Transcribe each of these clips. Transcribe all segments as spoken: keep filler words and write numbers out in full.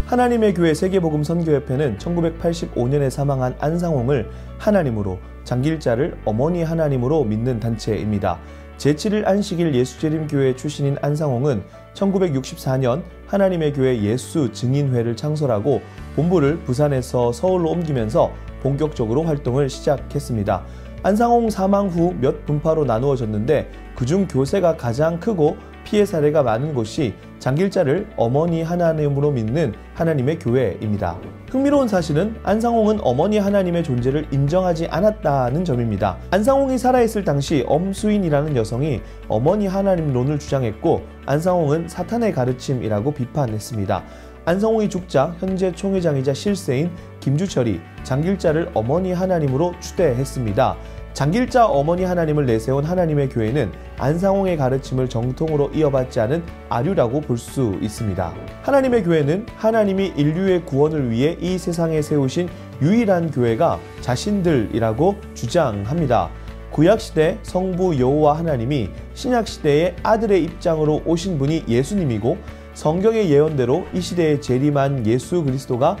하나님의 교회 세계복음 선교협회는 천구백팔십오 년에 사망한 안상홍을 하나님으로, 장길자를 어머니 하나님으로 믿는 단체입니다. 제칠 일 안식일 예수재림교회 출신인 안상홍은 천구백육십사 년 하나님의 교회 예수 증인회를 창설하고 본부를 부산에서 서울로 옮기면서 본격적으로 활동을 시작했습니다. 안상홍 사망 후 몇 분파로 나누어졌는데 그중 교세가 가장 크고 피해 사례가 많은 곳이 장길자를 어머니 하나님으로 믿는 하나님의 교회입니다. 흥미로운 사실은 안상홍은 어머니 하나님의 존재를 인정하지 않았다는 점입니다. 안상홍이 살아있을 당시 엄수인이라는 여성이 어머니 하나님론을 주장했고 안상홍은 사탄의 가르침이라고 비판했습니다. 안상홍이 죽자 현재 총회장이자 실세인 김주철이 장길자를 어머니 하나님으로 추대했습니다. 장길자 어머니 하나님을 내세운 하나님의 교회는 안상홍의 가르침을 정통으로 이어받지 않은 아류라고 볼 수 있습니다. 하나님의 교회는 하나님이 인류의 구원을 위해 이 세상에 세우신 유일한 교회가 자신들이라고 주장합니다. 구약시대 성부 여호와 하나님이 신약시대의 아들의 입장으로 오신 분이 예수님이고 성경의 예언대로 이 시대에 재림한 예수 그리스도가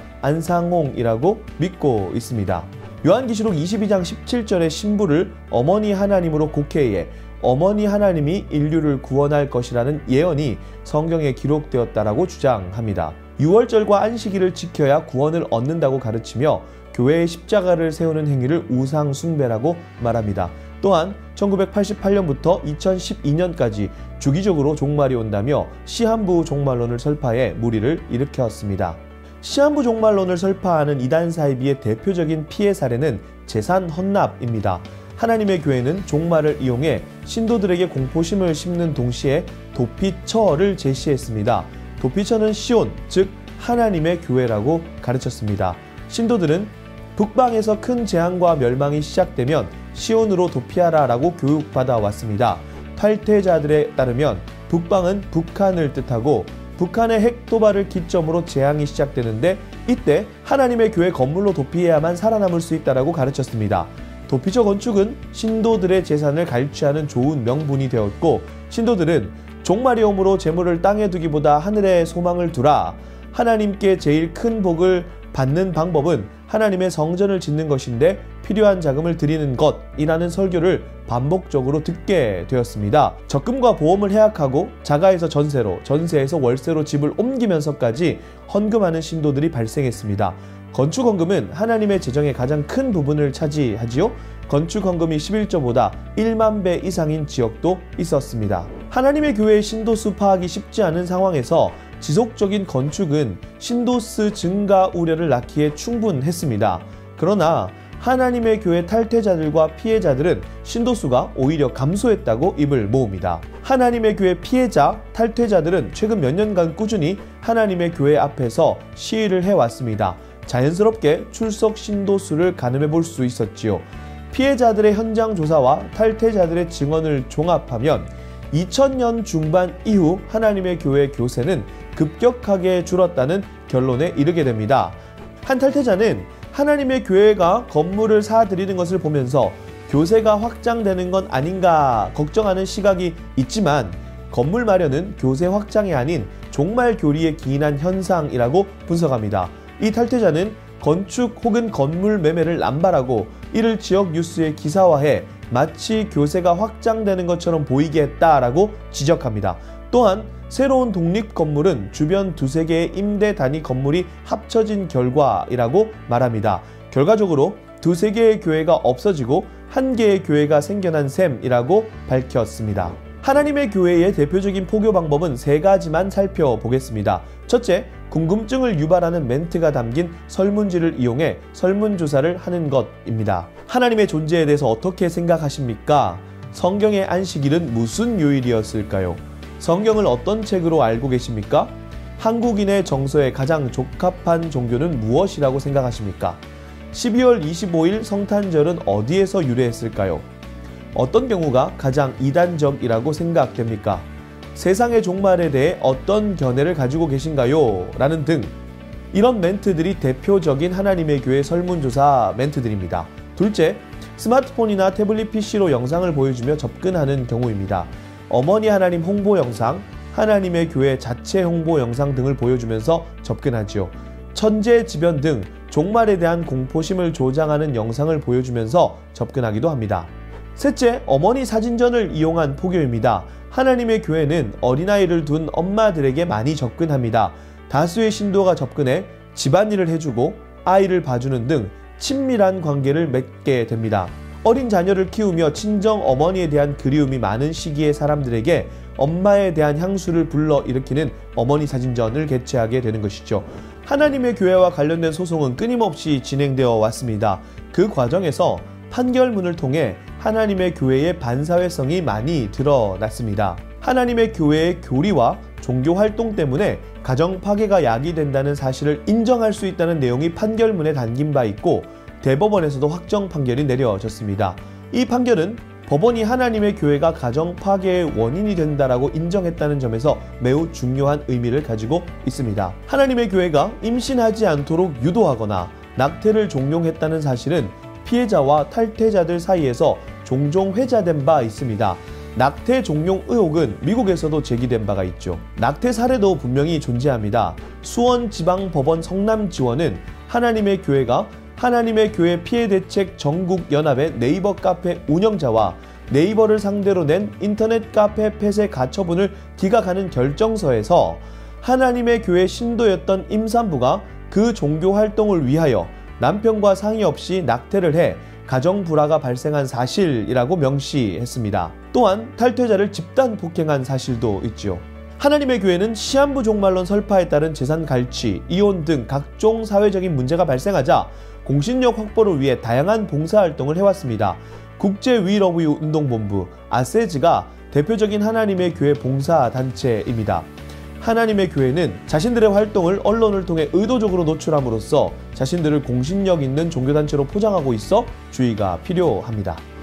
안상홍이라고 믿고 있습니다. 요한계시록 이십이 장 십칠 절의 신부를 어머니 하나님으로 곡해해 어머니 하나님이 인류를 구원할 것이라는 예언이 성경에 기록되었다라고 주장합니다. 유월절과 안식일을 지켜야 구원을 얻는다고 가르치며 교회의 십자가를 세우는 행위를 우상 숭배라고 말합니다. 또한 천구백팔십팔 년부터 이천십이 년까지 주기적으로 종말이 온다며 시한부 종말론을 설파해 무리를 일으켰습니다. 시한부 종말론을 설파하는 이단 사이비의 대표적인 피해 사례는 재산 헌납입니다. 하나님의 교회는 종말을 이용해 신도들에게 공포심을 심는 동시에 도피처를 제시했습니다. 도피처는 시온, 즉 하나님의 교회라고 가르쳤습니다. 신도들은 북방에서 큰 재앙과 멸망이 시작되면 시온으로 도피하라 라고 교육받아 왔습니다. 탈퇴자들에 따르면 북방은 북한을 뜻하고 북한의 핵 도발을 기점으로 재앙이 시작되는데 이때 하나님의 교회 건물로 도피해야만 살아남을 수 있다라고 가르쳤습니다. 도피처 건축은 신도들의 재산을 갈취하는 좋은 명분이 되었고 신도들은 종말이 오므로 재물을 땅에 두기보다 하늘에 소망을 두라. 하나님께 제일 큰 복을 받는 방법은 하나님의 성전을 짓는 것인데 필요한 자금을 드리는 것이라는 설교를 반복적으로 듣게 되었습니다. 적금과 보험을 해약하고 자가에서 전세로, 전세에서 월세로 집을 옮기면서까지 헌금하는 신도들이 발생했습니다. 건축헌금은 하나님의 재정의 가장 큰 부분을 차지하지요. 건축헌금이 십일조보다 일만 배 이상인 지역도 있었습니다. 하나님의 교회의 신도수 파악이 쉽지 않은 상황에서 지속적인 건축은 신도수 증가 우려를 낳기에 충분했습니다. 그러나 하나님의 교회 탈퇴자들과 피해자들은 신도수가 오히려 감소했다고 입을 모읍니다. 하나님의 교회 피해자, 탈퇴자들은 최근 몇 년간 꾸준히 하나님의 교회 앞에서 시위를 해왔습니다. 자연스럽게 출석 신도수를 가늠해 볼 수 있었지요. 피해자들의 현장 조사와 탈퇴자들의 증언을 종합하면 이천 년 중반 이후 하나님의 교회 교세는 급격하게 줄었다는 결론에 이르게 됩니다. 한 탈퇴자는 하나님의 교회가 건물을 사들이는 것을 보면서 교세가 확장되는 건 아닌가 걱정하는 시각이 있지만 건물 마련은 교세 확장이 아닌 종말 교리에 기인한 현상이라고 분석합니다. 이 탈퇴자는 건축 혹은 건물 매매를 남발하고 이를 지역 뉴스에 기사화해 마치 교세가 확장되는 것처럼 보이게 했다라고 지적합니다. 또한 새로운 독립 건물은 주변 두세 개의 임대 단위 건물이 합쳐진 결과이라고 말합니다. 결과적으로 두세 개의 교회가 없어지고 한 개의 교회가 생겨난 셈이라고 밝혔습니다. 하나님의 교회의 대표적인 포교 방법은 세 가지만 살펴보겠습니다. 첫째, 궁금증을 유발하는 멘트가 담긴 설문지를 이용해 설문조사를 하는 것입니다. 하나님의 존재에 대해서 어떻게 생각하십니까? 성경의 안식일은 무슨 요일이었을까요? 성경을 어떤 책으로 알고 계십니까? 한국인의 정서에 가장 적합한 종교는 무엇이라고 생각하십니까? 십이월 이십오일 성탄절은 어디에서 유래했을까요? 어떤 경우가 가장 이단적이라고 생각됩니까? 세상의 종말에 대해 어떤 견해를 가지고 계신가요? 라는 등 이런 멘트들이 대표적인 하나님의 교회 설문조사 멘트들입니다. 둘째, 스마트폰이나 태블릿 피시로 영상을 보여주며 접근하는 경우입니다. 어머니 하나님 홍보 영상, 하나님의 교회 자체 홍보 영상 등을 보여주면서 접근하지요. 천재지변 등 종말에 대한 공포심을 조장하는 영상을 보여주면서 접근하기도 합니다. 셋째, 어머니 사진전을 이용한 포교입니다. 하나님의 교회는 어린아이를 둔 엄마들에게 많이 접근합니다. 다수의 신도가 접근해 집안일을 해주고 아이를 봐주는 등 친밀한 관계를 맺게 됩니다. 어린 자녀를 키우며 친정 어머니에 대한 그리움이 많은 시기의 사람들에게 엄마에 대한 향수를 불러일으키는 어머니 사진전을 개최하게 되는 것이죠. 하나님의 교회와 관련된 소송은 끊임없이 진행되어 왔습니다. 그 과정에서 판결문을 통해 하나님의 교회의 반사회성이 많이 드러났습니다. 하나님의 교회의 교리와 종교 활동 때문에 가정 파괴가 야기된다는 사실을 인정할 수 있다는 내용이 판결문에 담긴 바 있고 대법원에서도 확정 판결이 내려졌습니다. 이 판결은 법원이 하나님의 교회가 가정 파괴의 원인이 된다라고 인정했다는 점에서 매우 중요한 의미를 가지고 있습니다. 하나님의 교회가 임신하지 않도록 유도하거나 낙태를 종용했다는 사실은 피해자와 탈퇴자들 사이에서 종종 회자된 바 있습니다. 낙태 종용 의혹은 미국에서도 제기된 바가 있죠. 낙태 사례도 분명히 존재합니다. 수원지방법원 성남지원은 하나님의 교회가 하나님의 교회 피해대책 전국연합의 네이버 카페 운영자와 네이버를 상대로 낸 인터넷 카페 폐쇄 가처분을 기각하는 결정서에서 하나님의 교회 신도였던 임산부가 그 종교 활동을 위하여 남편과 상의 없이 낙태를 해 가정 불화가 발생한 사실이라고 명시했습니다. 또한 탈퇴자를 집단 폭행한 사실도 있죠. 하나님의 교회는 시한부 종말론 설파에 따른 재산 갈취, 이혼 등 각종 사회적인 문제가 발생하자 공신력 확보를 위해 다양한 봉사활동을 해왔습니다. 국제위러브운동본부 아세즈가 대표적인 하나님의 교회 봉사단체입니다. 하나님의 교회는 자신들의 활동을 언론을 통해 의도적으로 노출함으로써 자신들을 공신력 있는 종교단체로 포장하고 있어 주의가 필요합니다.